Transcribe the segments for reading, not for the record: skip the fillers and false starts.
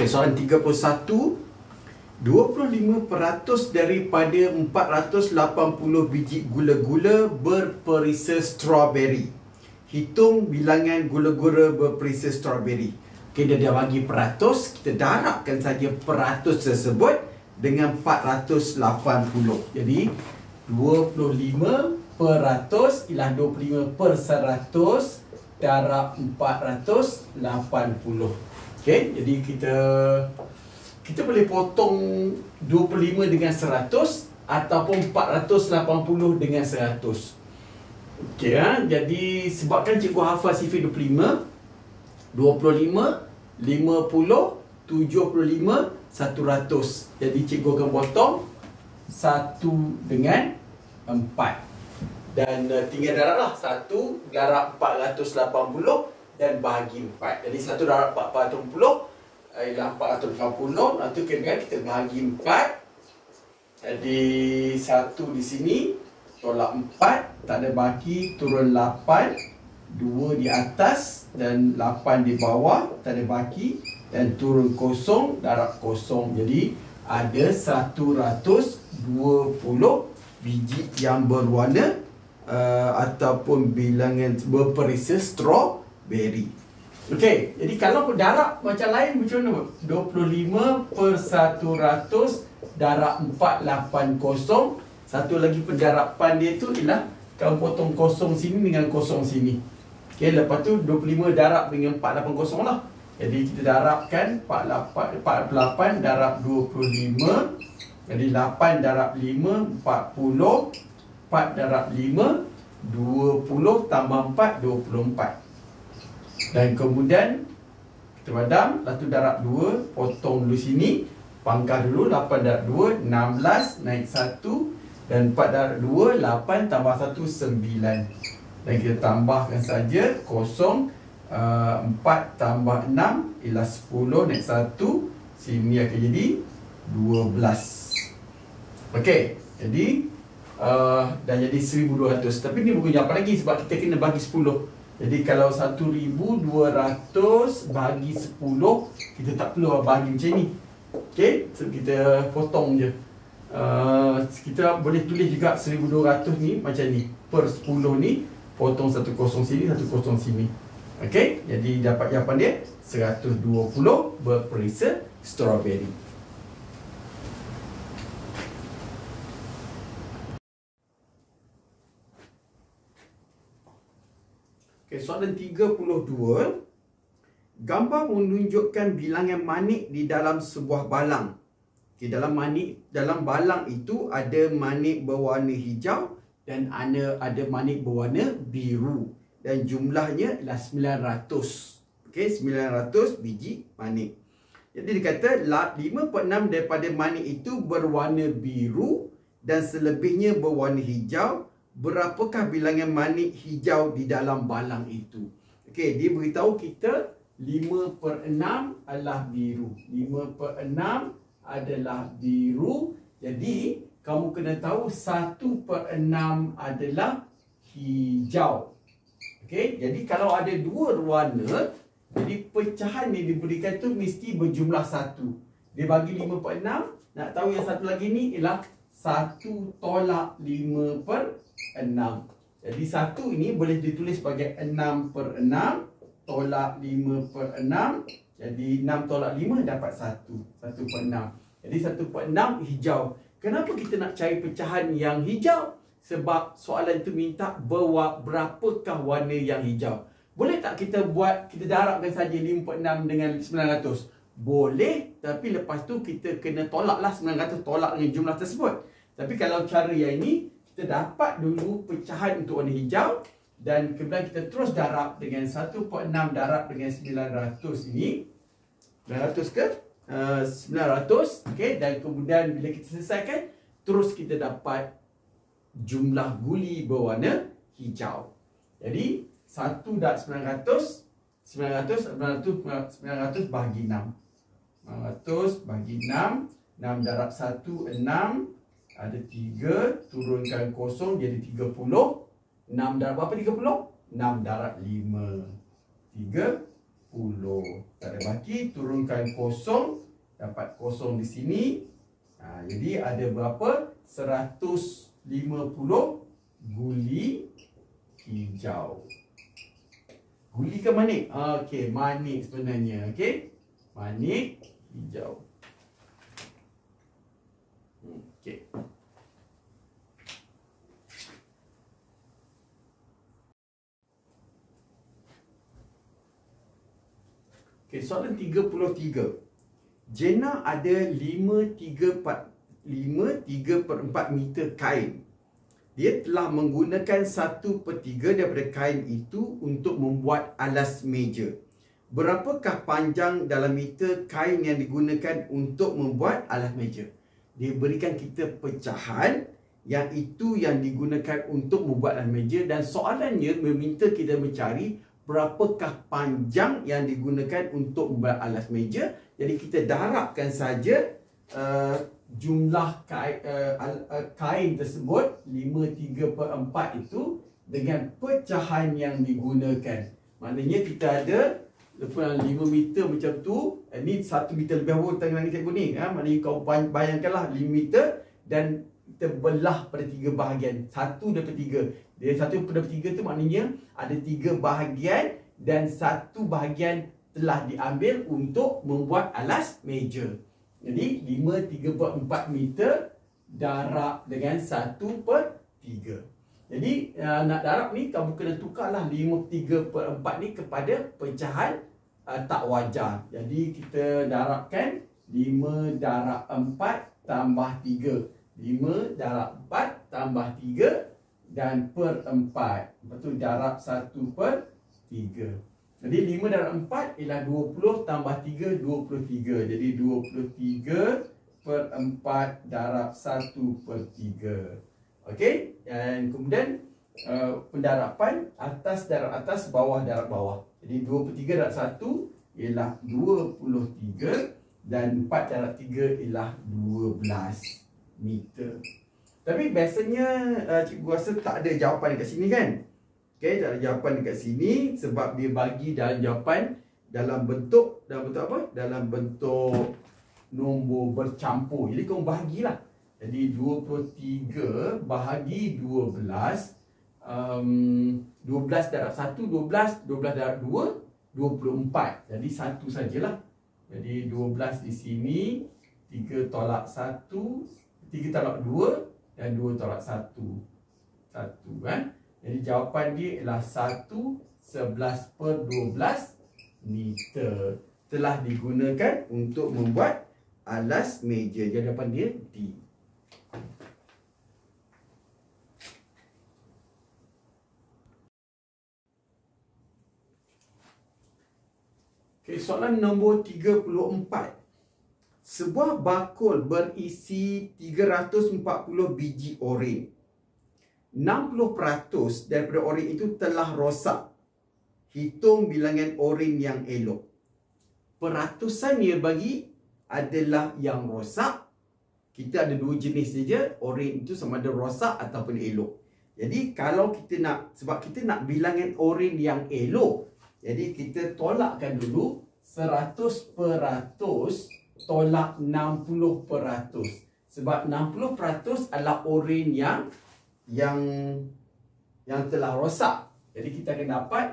Okay, soalan 31. 25% daripada 480 biji gula-gula berperisa strawberry. Hitung bilangan gula-gula berperisa strawberry. Okay, dia dah bagi peratus. Kita darabkan saja peratus tersebut dengan 480. Jadi 25% ialah 25 per 100 darab 480. Okay, jadi kita boleh potong 25 dengan 100 ataupun 480 dengan 100. Okey, jadi sebabkan cikgu hafal sifir 25, 25, 50, 75, 100. Jadi cikgu akan potong 1 dengan 4. Dan tinggal darablah 1 darab 480 dan bahagi 4. Jadi 1 darab 480 ialah 480. Lepas tu kita bahagi 4. Jadi 1 di sini tolak 4, tak ada baki, turun 8, 2 di atas dan 8 di bawah, tak ada baki, dan turun kosong, darab kosong. Jadi ada 120 biji yang berwarna ataupun bilangan berperisa strawberry. Okey, jadi kalau darab macam lain macam mana? 25 per 100 darab 480. Satu lagi pendarapan dia tu ialah kalau potong kosong sini dengan kosong sini. Okey, lepas tu 25 darab dengan 480 lah. Jadi kita darabkan 48 darab 25. Jadi 8 darab 5 40. 4 darab 5 20 tambah 4 24. Dan kemudian kita padam, lepas tu darab 2, potong dulu sini, pangkah dulu, 8 darab 2, 16, naik 1, dan 4 darab 2, 8 tambah 1, 9. Dan kita tambahkan saja, kosong, 4 tambah 6 ialah 10, naik 1, sini akan jadi 12. Okey, jadi dah jadi 1200. Tapi ni bukan jawapan lagi sebab kita kena bagi 10. Jadi kalau 1200 bagi 10, kita tak perlu bagi macam ni. Okey, so kita potong je. Kita boleh tulis juga 1200 ni macam ni. Per 10 ni, potong satu kosong sini, satu kosong sini. Okey, jadi dapat jawapan dia 120 berperisa strawberry. Okay, soalan 32. Gambar menunjukkan bilangan manik di dalam sebuah balang. Okay, dalam balang itu ada manik berwarna hijau dan ada manik berwarna biru. Dan jumlahnya ialah 900. Okay, 900 biji manik. Jadi dia kata 5/6 daripada manik itu berwarna biru dan selebihnya berwarna hijau. Berapakah bilangan manik hijau di dalam balang itu? Okey, dia beritahu kita 5/6 adalah biru. 5/6 adalah biru. Jadi, kamu kena tahu 1/6 adalah hijau. Okey, jadi kalau ada dua warna, jadi pecahan yang diberikan tu mesti berjumlah 1. Dia bagi 5/6. Nak tahu yang satu lagi ni ialah 1 tolak 5/6. Jadi 1 ini boleh ditulis sebagai 6/6 tolak 5/6. Jadi 6 tolak 5 dapat 1. 1/6. Jadi 1/6 hijau. Kenapa kita nak cari pecahan yang hijau? Sebab soalan itu minta berapakah warna yang hijau. Boleh tak kita darabkan saja 5/6 dengan 900? Boleh, tapi lepas tu kita kena tolaklah 900, tolak dengan jumlah tersebut. Tapi kalau cara yang ini, kita dapat dulu pecahan untuk warna hijau dan kemudian kita terus darab dengan 1/6 darab dengan 900 ini. 900 ke? 900. Okey, dan kemudian bila kita selesaikan, terus kita dapat jumlah guli berwarna hijau. Jadi 1 darab 900 bagi 6. 900 bagi 6. 6 darab 1, 6. Ada 3, turunkan kosong jadi 30. 6 darab berapa 30? 6 darab 5. 3, Tak ada baki, turunkan kosong. Dapat kosong di sini. Jadi ada berapa? 150 guli hijau. Guli ke manik? Okey, manik sebenarnya. Okey, manik hijau. Okey. Okey, soalan 33. Jenna ada 5/3/4 meter kain. Dia telah menggunakan 1/3 daripada kain itu untuk membuat alas meja. Berapakah panjang dalam meter kain yang digunakan untuk membuat alas meja? Dia berikan kita pecahan yang itu yang digunakan untuk membuat alas meja, dan soalannya meminta kita mencari berapakah panjang yang digunakan untuk membuat alas meja. Jadi kita darabkan saja jumlah kain tersebut 5/3/4 itu dengan pecahan yang digunakan. Maknanya kita ada 5 meter macam tu. Ini 1 meter lebih awal tangan kita ni. Maknanya kau bayangkanlah 5 meter dan kita belah pada 3 bahagian. 1/3. Dia 1/3 tu maknanya ada 3 bahagian dan 1 bahagian telah diambil untuk membuat alas meja. Jadi 5/3/4 meter darab dengan 1/3. Jadi nak darab ni kamu kena tukarlah 5/3/4 ni kepada pecahan tak wajar. Jadi kita darabkan 5 darab 4 tambah 3. 5 darab 4 tambah 3 dan per 4. Lepas tu darab 1/3. Jadi 5 darab 4 ialah 20 tambah 3, 23. Jadi 23/4 darab 1/3. Okey, dan kemudian pendarapan atas darab atas, bawah darab bawah. Jadi 23 darab 1 ialah 23 dan 4 darab 3 ialah 12 meter. Tapi biasanya cikgu rasa tak ada jawapan dekat sini kan? Okey, tak ada jawapan dekat sini sebab dia bagi dalam jawapan dalam bentuk apa? Dalam bentuk nombor bercampur. Jadi kau bahagilah. Jadi 23 bahagi 12. 12 darab 1 12, 12 darab 2 24. Jadi 1 sajalah. Jadi 12 di sini, 3 tolak 1, 3 tolak 2 dan 2 tolak 1. 1 kan? Jadi jawapan dia ialah 1/11/12 meter. Telah digunakan untuk membuat alas meja. Jawapan dia D. Okay, soalan nombor 34. Sebuah bakul berisi 340 biji oren. 60% daripada oren itu telah rosak. Hitung bilangan oren yang elok. Peratusan dia bagi adalah yang rosak. Kita ada 2 jenis saja. Oren itu sama ada rosak ataupun elok. Jadi kalau kita nak, sebab kita nak bilangan oren yang elok, jadi kita tolakkan dulu 100% tolak 60%. Sebab 60% adalah oren yang telah rosak. Jadi kita akan dapat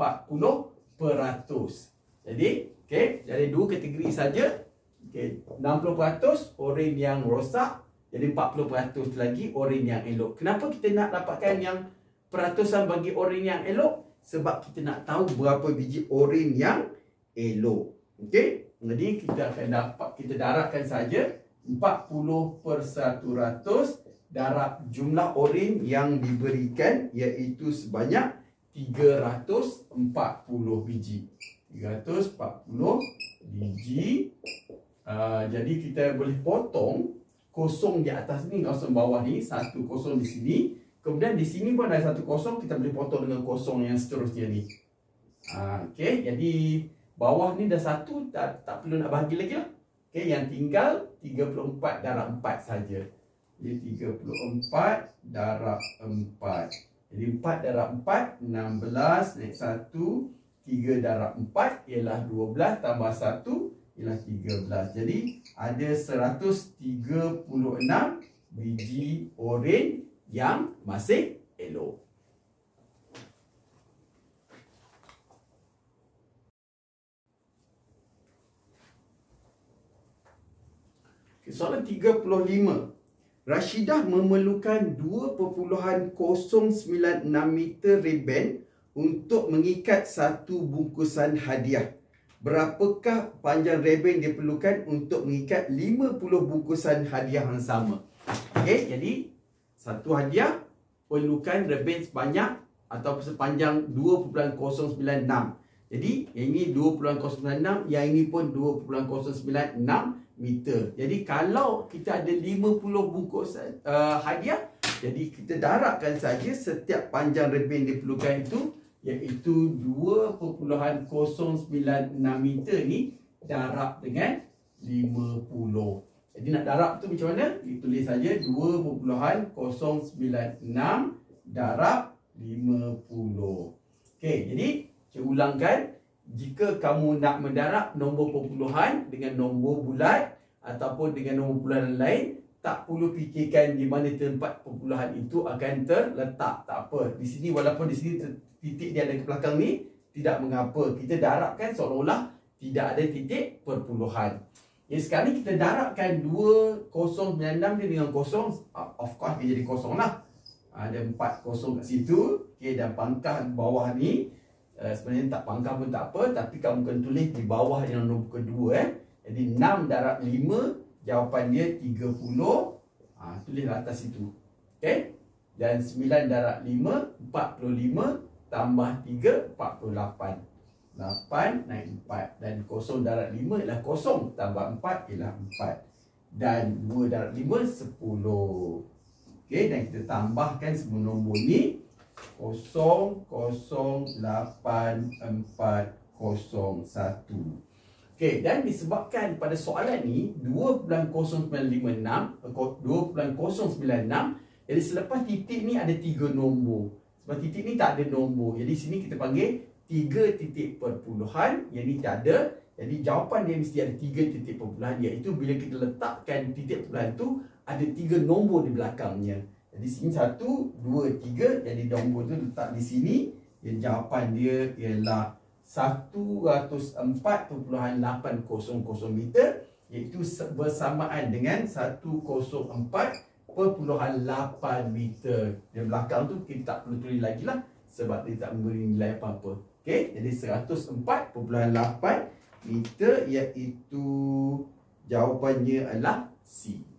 40%. Jadi, okey, jadi 2 kategori saja. Okey, 60% oren yang rosak, jadi 40% lagi oren yang elok. Kenapa kita nak dapatkan yang peratusan bagi oren yang elok? Sebab kita nak tahu berapa biji oren yang elok. Okey, jadi kita akan dapat, kita darabkan saja 40% darab jumlah oren yang diberikan, iaitu sebanyak 340 biji. 340 biji. Jadi kita boleh potong kosong di atas ni, kosong bawah ni, 1 kosong di sini. Kemudian di sini pun ada 1 kosong, kita boleh potong dengan kosong yang seterusnya ni. Okey, jadi bawah ni dah 1, tak perlu nak bahagi lagi lah. Okey, yang tinggal 34 darab 4 saja. Jadi 34 darab 4. Jadi 4 darab 4, 16, naik 1, 3 darab 4 ialah 12 tambah 1 ialah 13. Jadi ada 136 biji oren yang masih elok. Soalan 35. Rashidah memerlukan 2.096 meter ribbon untuk mengikat satu bungkusan hadiah. Berapakah panjang ribbon diperlukan untuk mengikat 50 bungkusan hadiah yang sama? Okey, jadi satu hadiah perlukan ribbon sebanyak atau sepanjang 2.096. Jadi yang ini 2.096, yang ini pun 2.096 meter. Jadi kalau kita ada 50 bungkus hadiah, jadi kita darabkan saja setiap panjang ribbon diperlukan itu, iaitu 2.096 meter ni darab dengan 50. Jadi nak darab tu macam mana? Ditulis saja 2.096 darab 50. Okey, jadi saya ulangkan. Jika kamu nak mendarab nombor perpuluhan dengan nombor bulat ataupun dengan nombor bulat lain, tak perlu fikirkan di mana tempat perpuluhan itu akan terletak. Tak apa. Di sini, walaupun di sini titik dia ada ke belakang ni, tidak mengapa. Kita darabkan seolah-olah tidak ada titik perpuluhan. Jadi sekarang ni kita darabkan 2096 dia dengan kosong. Of course dia jadi kosong lah. Ada 4 kosong kat situ. Okay, dan pangkah bawah ni sebenarnya tak pangkah pun tak apa, tapi kamu kena tulis di bawah yang nombor kedua. Jadi 6 darab 5, jawapan dia 30. Tulis atas situ. Okey. Dan 9 darab 5, 45 tambah 3, 48. 8 naik 4. Dan 0 darab 5 ialah 0 tambah 4 ialah 4. Dan 2 darab 5, 10. Okey, dan kita tambahkan semua nombor ni. 0084401. Okey, dan disebabkan pada soalan ni 2.096, jadi selepas titik ni ada 3 nombor. Sebab titik ni tak ada nombor, jadi sini kita panggil 3 titik perpuluhan. Yang ni tak ada. Jadi jawapan dia mesti ada 3 titik perpuluhan, iaitu bila kita letakkan titik perpuluhan tu ada 3 nombor di belakangnya. Jadi sini 1, 2, 3. Jadi nombor tu letak di sini. Yang jawapan dia ialah 104.800 meter, iaitu bersamaan dengan 104.8 meter. Yang belakang tu kita tak perlu tulis lagi lah, sebab dia tak memberi nilai apa-apa. Okey, jadi 104.8 meter, iaitu jawapannya adalah C.